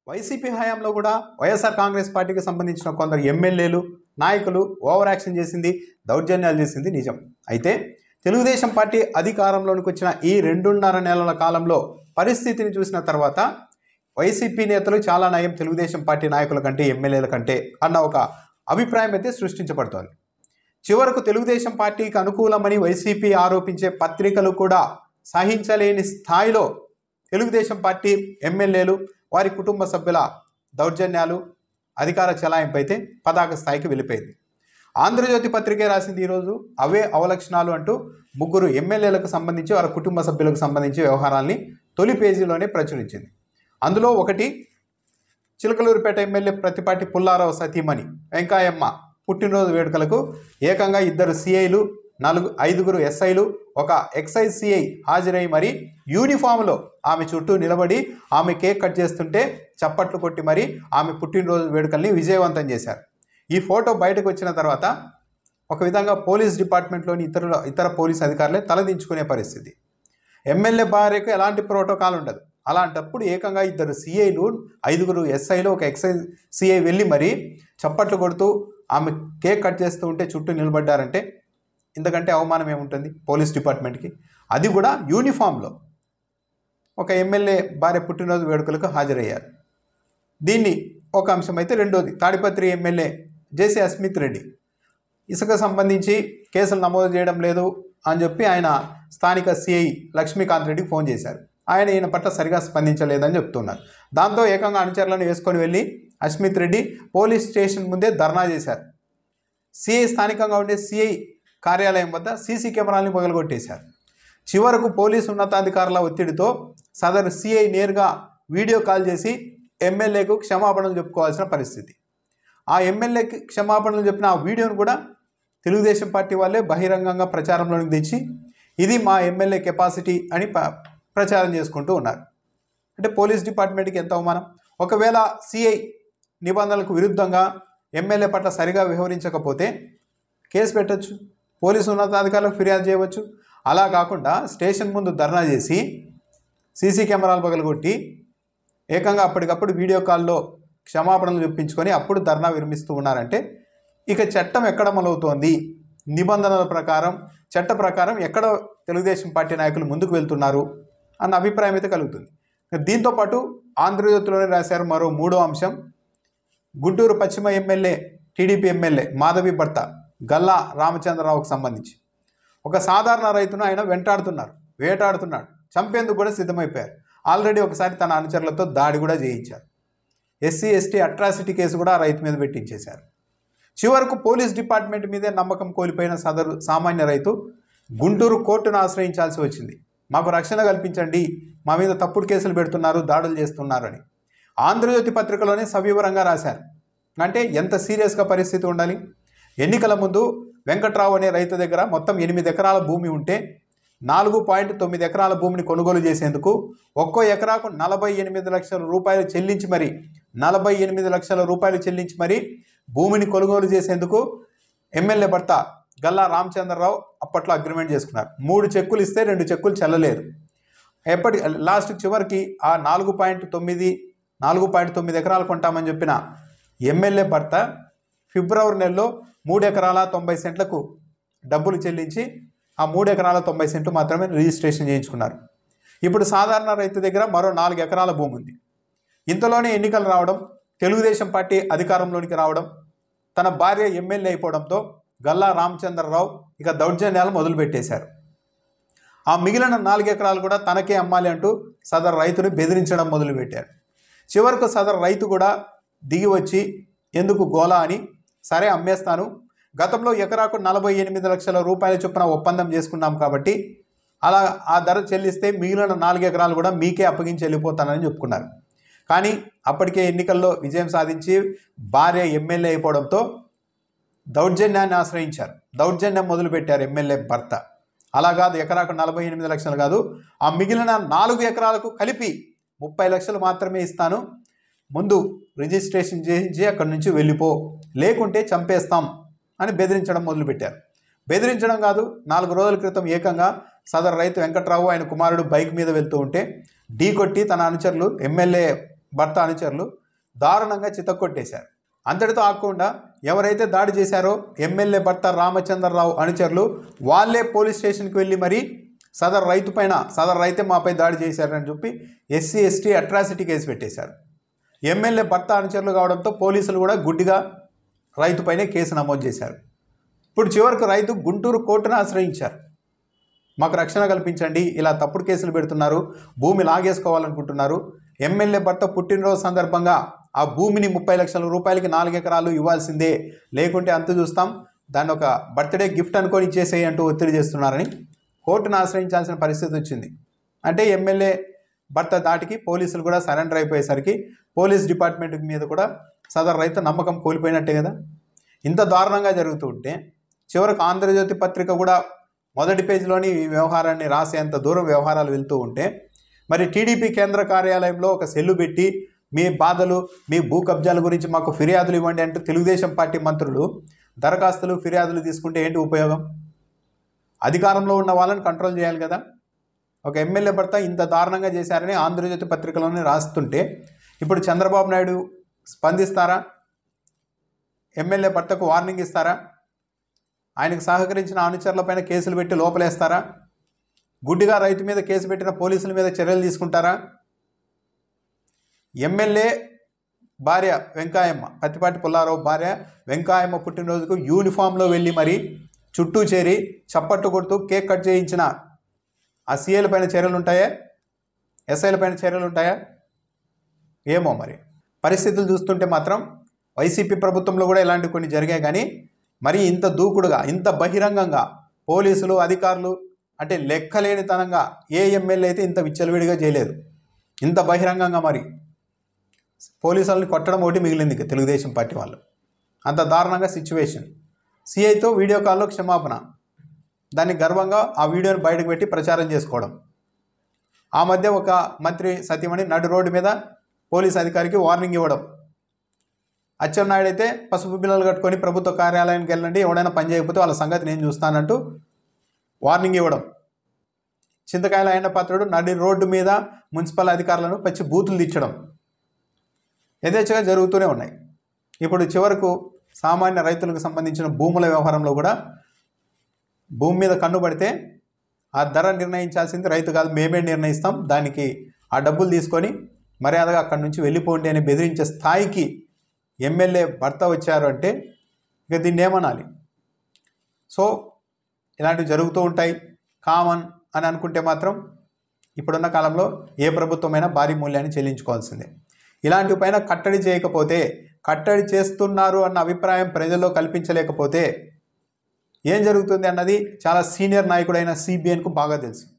YCP హయాంలో కూడా వైఎస్ఆర్ కాంగ్రెస్ పార్టీకి సంబంధించిన కొందరు ఎమ్మెల్యేలు నాయకులు ఓవర్ యాక్షన్ చేసింది, దౌర్జన్యాలు చేసింది నిజం. అయితే తెలుగుదేశం పార్టీ అధికారంలోనికి వచ్చిన ఈ 2.5 నెలల కాలంలో పరిస్థితిని చూసిన తర్వాత వైసీపీ నేతలు చాలా నయం తెలుగుదేశం పార్టీ నాయకుల కంటే ఎమ్మెల్యేల కంటే అన్న ఒక అభిప్రాయం అయితే సృష్టించబడుతోంది. చివరకు తెలుగుదేశం పార్టీకి అనుకూలమని వైసీపీ ఆరోపించే పత్రికలు కూడా సహించలేని స్థాయిలో తెలుగుదేశం పార్టీ ఎమ్మెల్యేలు వారి కుటుంబ సభ్యుల దౌర్జన్యాలు అధికార చెలాయింపు అయితే పతాక స్థాయికి వెళ్ళిపోయింది. ఆంధ్రజ్యోతి పత్రికే రాసింది ఈరోజు అవే అవలక్షణాలు అంటూ 3 ఎమ్మెల్యేలకు సంబంధించి వారి కుటుంబ సభ్యులకు సంబంధించి వ్యవహారాల్ని తొలి పేజీలోనే ప్రచురించింది. అందులో ఒకటి చిలకలూరిపేట ఎమ్మెల్యే ప్రతిపాటి పుల్లారావు సతీమణి వెంకాయమ్మ పుట్టినరోజు వేడుకలకు ఏకంగా 2 సిఐలు 5 ఎస్ఐలు ఒక ఎక్సైజ్ సిఐ హాజరై మరి యూనిఫామ్లో ఆమె చుట్టూ నిలబడి ఆమె కేక్ కట్ చేస్తుంటే చప్పట్లు కొట్టి మరి ఆమె పుట్టినరోజు వేడుకల్ని విజయవంతం చేశారు. ఈ ఫోటో బయటకు వచ్చిన తర్వాత ఒక విధంగా పోలీస్ డిపార్ట్మెంట్లోని ఇతర పోలీస్ అధికారులే తలదించుకునే పరిస్థితి. ఎమ్మెల్యే భార్యకు ఎలాంటి ప్రోటోకాల్ ఉండదు. అలాంటప్పుడు ఏకంగా 2 సిఐలు 5 ఎస్ఐలు ఒక ఎక్సైజ్ సిఐ వెళ్ళి మరి చప్పట్లు కొడుతూ ఆమె కేక్ కట్ చేస్తూ ఉంటే చుట్టూ నిలబడ్డారంటే ఇంతకంటే అవమానం ఏముంటుంది పోలీస్ డిపార్ట్మెంట్కి? అది కూడా యూనిఫామ్లో ఒక ఎమ్మెల్యే భార్య పుట్టినరోజు వేడుకలకు హాజరయ్యారు. దీన్ని ఒక అంశం అయితే, రెండోది తాడిపత్రి ఎమ్మెల్యే జేసీ అస్మిత్ రెడ్డి ఇసుక సంబంధించి కేసులు నమోదు చేయడం లేదు అని చెప్పి ఆయన స్థానిక సిఐ లక్ష్మీకాంత్ రెడ్డికి ఫోన్ చేశారు. ఆయన ఈయన పట్ల సరిగా స్పందించలేదని చెప్తున్నారు. దాంతో ఏకంగా అనుచరులను వేసుకొని వెళ్ళి అస్మిత్ రెడ్డి పోలీస్ స్టేషన్ ముందే ధర్నా చేశారు. సిఐ స్థానికంగా ఉండే సిఐ కార్యాలయం వద్ద సీసీ కెమెరాల్ని పగలగొట్టేశారు. చివరకు పోలీసు ఉన్నతాధికారుల ఒత్తిడితో సదరు సిఐ నేరుగా వీడియో కాల్ చేసి ఎమ్మెల్యేకు క్షమాపణలు చెప్పుకోవాల్సిన పరిస్థితి. ఆ ఎమ్మెల్యేకి క్షమాపణలు చెప్పిన ఆ వీడియోను కూడా తెలుగుదేశం పార్టీ వాళ్ళే బహిరంగంగా ప్రచారంలోనికి తెచ్చి ఇది మా ఎమ్మెల్యే కెపాసిటీ అని ప్రచారం చేసుకుంటూ ఉన్నారు. అంటే పోలీస్ డిపార్ట్మెంట్కి ఎంత అవమానం. ఒకవేళ సిఐ నిబంధనలకు విరుద్ధంగా ఎమ్మెల్యే పట్ల సరిగా వ్యవహరించకపోతే కేసు పెట్టచ్చు, పోలీసు ఉన్నతాధికారులకు ఫిర్యాదు చేయవచ్చు. అలా కాకుండా స్టేషన్ ముందు ధర్నా చేసి సీసీ కెమెరాలు పగలగొట్టి ఏకంగా అప్పటికప్పుడు వీడియో కాల్లో క్షమాపణలు చెప్పించుకొని అప్పుడు ధర్నా విరమిస్తూ ఉన్నారంటే ఇక చట్టం ఎక్కడ అమలవుతోంది? నిబంధనల ప్రకారం చట్ట ప్రకారం ఎక్కడ తెలుగుదేశం పార్టీ నాయకులు ముందుకు వెళ్తున్నారు అన్న అభిప్రాయం అయితే కలుగుతుంది. దీంతోపాటు ఆంధ్రజ్యోతిలోనే రాశారు మరో 3వ అంశం. గుంటూరు పశ్చిమ ఎమ్మెల్యే టీడీపీ ఎమ్మెల్యే మాధవి భర్త గల్లా రామచంద్రరావుకు సంబంధించి ఒక సాధారణ రైతును ఆయన వేటాడుతున్నాడు, చంపేందుకు కూడా సిద్ధమైపోయారు. ఆల్రెడీ ఒకసారి తన అనుచరులతో దాడి కూడా చేయించారు. ఎస్సీ ఎస్టీ అట్రాసిటీ కేసు కూడా ఆ రైతు మీద పెట్టించేశారు. చివరకు పోలీస్ డిపార్ట్మెంట్ మీదే నమ్మకం కోల్పోయిన సదరు సామాన్య రైతు గుంటూరు కోర్టును ఆశ్రయించాల్సి వచ్చింది. మాకు రక్షణ కల్పించండి, మా మీద తప్పుడు కేసులు పెడుతున్నారు, దాడులు చేస్తున్నారని ఆంధ్రజ్యోతి పత్రికలోనే సవివరంగా రాశారు. అంటే ఎంత సీరియస్గా పరిస్థితి ఉండాలి. ఎన్నికల ముందు వెంకట్రావు అనే రైతు దగ్గర మొత్తం 8 ఎకరాల భూమి ఉంటే 4.9 ఎకరాల భూమిని కొనుగోలు చేసేందుకు ఒక్కో ఎకరాకు 48 లక్షల రూపాయలు చెల్లించి మరి 48 లక్షల రూపాయలు చెల్లించి మరి భూమిని కొనుగోలు చేసేందుకు ఎమ్మెల్యే భర్త గల్లా రామచంద్రరావు అప్పట్లో అగ్రిమెంట్ చేసుకున్నారు. 3 చెక్కులు ఇస్తే 2 చెక్కులు చెల్లలేదు. చివరికి ఆ 4.9 ఎకరాలు కొంటామని చెప్పిన ఎమ్మెల్యే భర్త ఫిబ్రవరి నెలలో 3 ఎకరాల 90 సెంట్లకు డబ్బులు చెల్లించి ఆ 3 ఎకరాల 90 సెంట్లు మాత్రమే రిజిస్ట్రేషన్ చేయించుకున్నారు. ఇప్పుడు సాధారణ రైతు దగ్గర మరో 4 ఎకరాల భూమి ఉంది. ఇంతలోనే ఎన్నికలు రావడం, తెలుగుదేశం పార్టీ అధికారంలోనికి రావడం, తన భార్య ఎమ్మెల్యే అయిపోవడంతో గల్లా రామచంద్రరావు ఇక దౌర్జన్యాలు మొదలుపెట్టేశారు. ఆ మిగిలిన 4 ఎకరాలు కూడా తనకే అమ్మాలి అంటూ సదరు రైతుని బెదిరించడం మొదలుపెట్టారు. చివరకు సదరు రైతు కూడా దిగి వచ్చి ఎందుకు గోలా అని సరే అమ్మేస్తాను, గతంలో ఎకరాకు 48 లక్షల రూపాయల చొప్పున ఒప్పందం చేసుకున్నాం కాబట్టి అలా ఆ ధర చెల్లిస్తే మిగిలిన 4 ఎకరాలు కూడా మీకే అప్పగించి వెళ్ళిపోతానని చెప్పుకున్నారు. కానీ అప్పటికే ఎన్నికల్లో విజయం సాధించి భార్య ఎమ్మెల్యే అయిపోవడంతో దౌర్జన్యాన్ని ఆశ్రయించారు. దౌర్జన్యం మొదలుపెట్టారు ఎమ్మెల్యే భర్త. అలా కాదు, ఎకరాకు 48 లక్షలు కాదు, ఆ మిగిలిన 4 ఎకరాలకు కలిపి 30 లక్షలు మాత్రమే ఇస్తాను, ముందు రిజిస్ట్రేషన్ చేయించి అక్కడి నుంచి వెళ్ళిపో, లేకుంటే చంపేస్తాం అని బెదిరించడం మొదలుపెట్టారు. బెదిరించడం కాదు, 4 రోజుల క్రితం ఏకంగా సదరు రైతు వెంకట్రావు ఆయన కుమారుడు బైక్ మీద వెళ్తూ ఉంటే ఢీ కొట్టి తన అనుచరులు ఎమ్మెల్యే భర్త అనుచరులు దారుణంగా చితక్కొట్టేశారు. అంతటితో ఆగకుండా ఎవరైతే దాడి చేశారో ఎమ్మెల్యే భర్త రామచంద్రరావు అనుచరులు వాళ్ళే పోలీస్ స్టేషన్కి వెళ్ళి మరీ సదరు రైతే మాపై దాడి చేశారని చెప్పి ఎస్సీ ఎస్టీ అట్రాసిటీ కేసు పెట్టేశారు. ఎమ్మెల్యే భర్త అనుచరులు కావడంతో పోలీసులు కూడా గుడ్డిగా రైతుపైనే కేసు నమోదు చేశారు. ఇప్పుడు చివరికి రైతు గుంటూరు కోర్టును ఆశ్రయించారు. మాకు రక్షణ కల్పించండి, ఇలా తప్పుడు కేసులు పెడుతున్నారు, భూమి లాగేసుకోవాలనుకుంటున్నారు, ఎమ్మెల్యే భర్త పుట్టినరోజు సందర్భంగా ఆ భూమిని 30 లక్షల రూపాయలకి 4 ఎకరాలు ఇవ్వాల్సిందే, లేకుంటే అంత చూస్తాం, దాన్ని ఒక బర్త్డే గిఫ్ట్ అనుకొని ఇచ్చేసేయి అంటూ ఒత్తిడి చేస్తున్నారని కోర్టును ఆశ్రయించాల్సిన పరిస్థితి వచ్చింది. అంటే ఎమ్మెల్యే భర్త దాటికి పోలీసులు కూడా సరెండర్ అయిపోయేసరికి పోలీస్ డిపార్ట్మెంట్ మీద కూడా సదరు రైతు నమ్మకం కోల్పోయినట్టే కదా. ఇంత దారుణంగా జరుగుతూ ఉంటే చివరకు ఆంధ్రజ్యోతి పత్రిక కూడా మొదటి పేజీలోని ఈ వ్యవహారాన్ని రాసేంత దూరం వ్యవహారాలు వెళ్తూ ఉంటే మరి టీడీపీ కేంద్ర కార్యాలయంలో ఒక సెల్లు పెట్టి మీ బాధలు, మీ భూ కబ్జాల గురించి మాకు ఫిర్యాదులు ఇవ్వండి అంటూ తెలుగుదేశం పార్టీ మంత్రులు దరఖాస్తులు ఫిర్యాదులు తీసుకుంటే ఏంటి ఉపయోగం? అధికారంలో ఉన్న వాళ్ళని కంట్రోల్ చేయాలి కదా. ఒక ఎమ్మెల్యే భర్త ఇంత దారుణంగా చేశారని ఆంధ్రజ్యోతి పత్రికలోనే రాస్తుంటే ఇప్పుడు చంద్రబాబు నాయుడు స్పందిస్తారా? ఎమ్మెల్యే భర్తకు వార్నింగ్ ఇస్తారా? ఆయనకు సహకరించిన అనుచరులపైన కేసులు పెట్టి లోపలేస్తారా? గుడ్డిగా రైతు మీద కేసు పెట్టిన పోలీసుల మీద చర్యలు తీసుకుంటారా? ఎమ్మెల్యే భార్య వెంకాయమ్మ, పత్తిపాటి పుల్లారావు భార్య వెంకాయమ్మ పుట్టినరోజుకు యూనిఫామ్లో వెళ్ళి మరి చుట్టూ చేరి చప్పట్టు కొడుతూ కేక్ కట్ చేయించిన ఆ సీఏల పైన చర్యలు ఉంటాయా? ఎస్ఐల పైన చర్యలు ఉంటాయా? ఏమో మరి. పరిస్థితులు చూస్తుంటే మాత్రం వైసీపీ ప్రభుత్వంలో కూడా ఇలాంటివి కొన్ని జరిగాయి, కానీ మరి ఇంత దూకుడుగా, ఇంత బహిరంగంగా పోలీసులు అధికారులు అంటే లెక్కలేనితనంగా ఏ ఎమ్మెల్యే అయితే ఇంత విచ్చలవిడిగా చేయలేదు. ఇంత బహిరంగంగా మరి పోలీసులని కొట్టడం ఒకటి మిగిలింది తెలుగుదేశం పార్టీ వాళ్ళు. అంత దారుణంగా సిచ్యువేషన్. సిఐతో వీడియో కాల్లో క్షమాపణ, దాన్ని గర్వంగా ఆ వీడియోని బయటకు పెట్టి ప్రచారం చేసుకోవడం. ఆ మధ్య ఒక మంత్రి సతీమణి నడు రోడ్డు మీద పోలీస్ అధికారికి వార్నింగ్ ఇవ్వడం. అచ్చెన్నాయుడు అయితే పసుపు బిల్లలు కట్టుకొని ప్రభుత్వ కార్యాలయానికి వెళ్ళండి, ఎవడైనా పని చేయకపోతే వాళ్ళ సంగతి నేను చూస్తానంటూ వార్నింగ్ ఇవ్వడం. చింతకాయల అయిన పాత్రుడు నడి రోడ్డు మీద మున్సిపల్ అధికారులను పచ్చి బూతులు తెచ్చడం యథేచ్ఛగా జరుగుతూనే ఉన్నాయి. ఇప్పుడు చివరకు సామాన్య రైతులకు సంబంధించిన భూముల వ్యవహారంలో కూడా భూమి మీద కన్ను పడితే ఆ ధర నిర్ణయించాల్సింది రైతు కాదు, మేమే నిర్ణయిస్తాం, దానికి ఆ డబ్బులు తీసుకొని మర్యాదగా అక్కడి నుంచి వెళ్ళిపోండి అని బెదిరించే స్థాయికి ఎమ్మెల్యే భర్త వచ్చారు అంటే ఇక దీన్ని ఏమనాలి? సో ఇలాంటివి జరుగుతూ ఉంటాయి, కామన్ అని అనుకుంటే మాత్రం ఇప్పుడున్న కాలంలో ఏ ప్రభుత్వమైనా భారీ మూల్యాన్ని చెల్లించుకోవాల్సిందే. ఇలాంటి పైన కట్టడి చేయకపోతే, కట్టడి చేస్తున్నారు అన్న అభిప్రాయం ప్రజల్లో కల్పించలేకపోతే ఏం జరుగుతుంది అన్నది చాలా సీనియర్ నాయకుడైన సిబిఎన్కు బాగా తెలుసు.